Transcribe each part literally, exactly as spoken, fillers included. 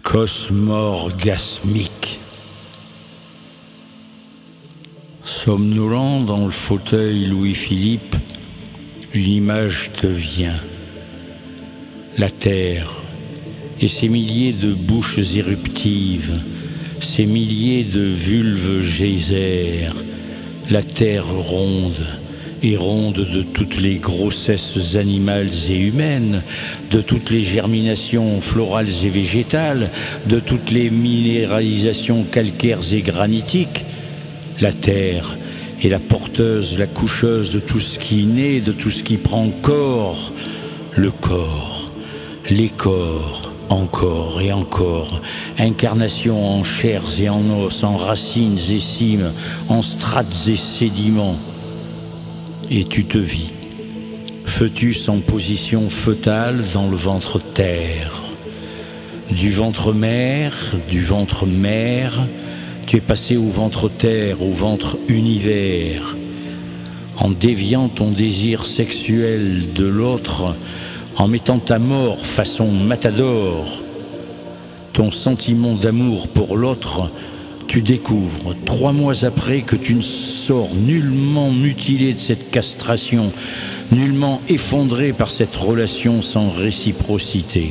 Cosmorgasmique. Somnolent dans le fauteuil Louis-Philippe, une image te vient. La terre et ses milliers de bouches éruptives, ces milliers de vulves geysers, la terre ronde et ronde de toutes les grossesses animales et humaines, de toutes les germinations florales et végétales, de toutes les minéralisations calcaires et granitiques. La terre est la porteuse, la coucheuse de tout ce qui naît, de tout ce qui prend corps, le corps, les corps, encore et encore, incarnation en chairs et en os, en racines et cimes, en strates et sédiments. Et tu te vis, fœtus en position fœtale dans le ventre terre. Du ventre mère, du ventre mère, tu es passé au ventre terre, au ventre univers, en déviant ton désir sexuel de l'autre, en mettant ta mort façon matador. Ton sentiment d'amour pour l'autre, tu découvres, trois mois après, que tu ne sors nullement mutilé de cette castration, nullement effondré par cette relation sans réciprocité.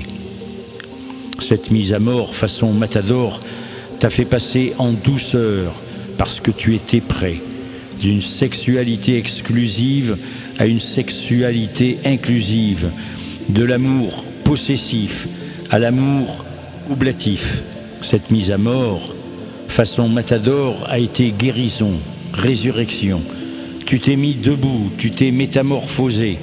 Cette mise à mort façon matador t'a fait passer en douceur, parce que tu étais prêt, d'une sexualité exclusive à une sexualité inclusive, de l'amour possessif à l'amour oblatif. Cette mise à mort façon matador a été guérison, résurrection. Tu t'es mis debout, tu t'es métamorphosé.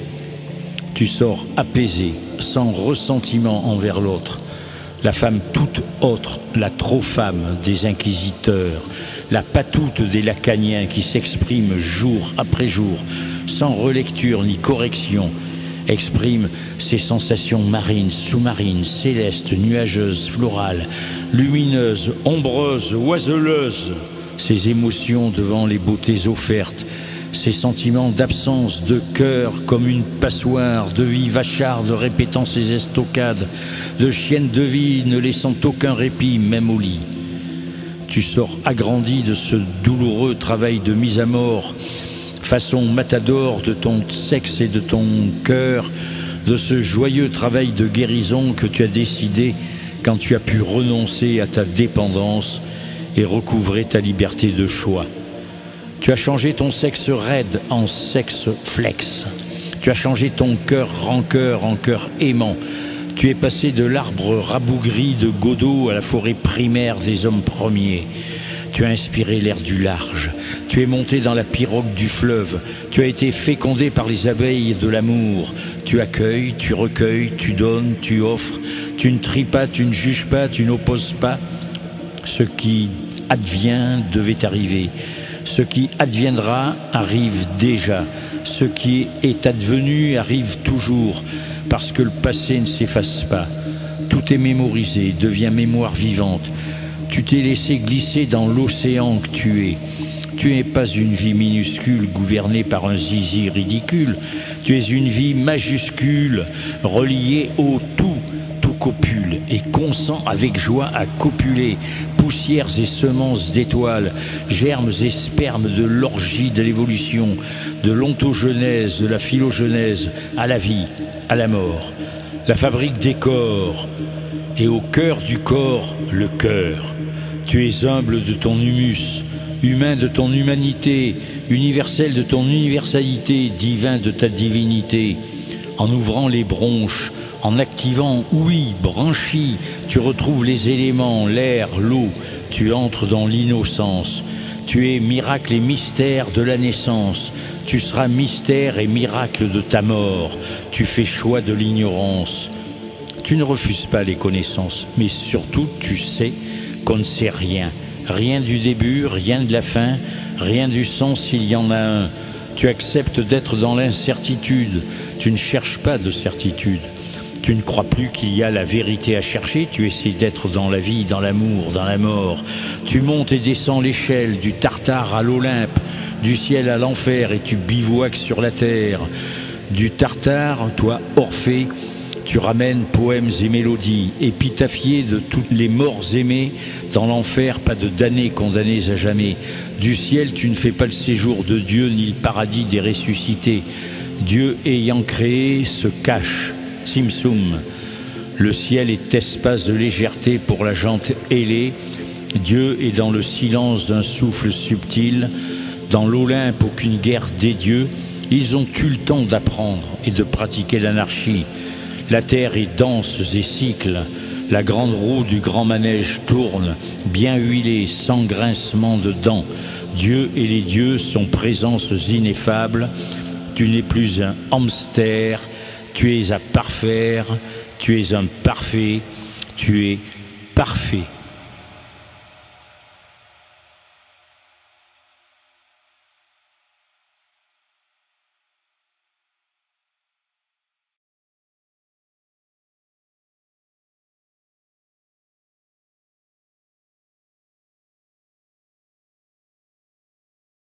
Tu sors apaisé, sans ressentiment envers l'autre. La femme toute autre, la trop-femme des inquisiteurs, la patoute des lacaniens qui s'exprime jour après jour, sans relecture ni correction, exprime ses sensations marines, sous-marines, célestes, nuageuses, florales, lumineuses, ombreuses, oiseleuses, ses émotions devant les beautés offertes, ses sentiments d'absence de cœur comme une passoire, de vie vacharde répétant ses estocades, de chienne de vie ne laissant aucun répit, même au lit. Tu sors agrandi de ce douloureux travail de mise à mort, façon matador de ton sexe et de ton cœur, de ce joyeux travail de guérison que tu as décidé quand tu as pu renoncer à ta dépendance et recouvrer ta liberté de choix. Tu as changé ton sexe raide en sexe flex. Tu as changé ton cœur rancœur en cœur aimant. Tu es passé de l'arbre rabougri de Godot à la forêt primaire des hommes premiers. Tu as inspiré l'air du large. Tu es monté dans la pirogue du fleuve. Tu as été fécondé par les abeilles de l'amour. Tu accueilles, tu recueilles, tu donnes, tu offres. Tu ne tries pas, tu ne juges pas, tu n'opposes pas. Ce qui advient devait arriver. Ce qui adviendra arrive déjà. Ce qui est advenu arrive toujours, parce que le passé ne s'efface pas. Tout est mémorisé, devient mémoire vivante. Tu t'es laissé glisser dans l'océan que tu es. Tu n'es pas une vie minuscule gouvernée par un zizi ridicule. Tu es une vie majuscule, reliée au tout. Tout copule et consent avec joie à copuler. Poussières et semences d'étoiles, germes et spermes de l'orgie de l'évolution, de l'ontogenèse, de la philogenèse, à la vie, à la mort. La fabrique des corps, et au cœur du corps, le cœur. Tu es humble de ton humus, humain de ton humanité, universel de ton universalité, divin de ta divinité. En ouvrant les bronches, en activant, oui, branchi, tu retrouves les éléments, l'air, l'eau, tu entres dans l'innocence. Tu es miracle et mystère de la naissance. Tu seras mystère et miracle de ta mort. Tu fais choix de l'ignorance. Tu ne refuses pas les connaissances, mais surtout tu sais qu'on ne sait rien. Rien du début, rien de la fin, rien du sens s'il y en a un. Tu acceptes d'être dans l'incertitude. Tu ne cherches pas de certitude. Tu ne crois plus qu'il y a la vérité à chercher, tu essaies d'être dans la vie, dans l'amour, dans la mort. Tu montes et descends l'échelle, du Tartare à l'Olympe, du ciel à l'enfer, et tu bivouaques sur la terre. Du Tartare, toi, Orphée, Tu ramènes poèmes et mélodies, épitaphiés de toutes les morts aimées. Dans l'enfer, pas de damnés condamnés à jamais. Du ciel, tu ne fais pas le séjour de Dieu, ni le paradis des ressuscités. Dieu ayant créé se cache, Tzimtzum. Le ciel est espace de légèreté pour la gente ailée. Dieu est dans le silence d'un souffle subtil. Dans l'Olympe, aucune guerre des dieux. Ils ont eu le temps d'apprendre et de pratiquer l'anarchie. La terre est dense et cycle. La grande roue du grand manège tourne, bien huilée, sans grincement de dents. Dieu et les dieux sont présences ineffables. Tu n'es plus un hamster, tu es à parfaire, tu es un parfait, tu es parfait.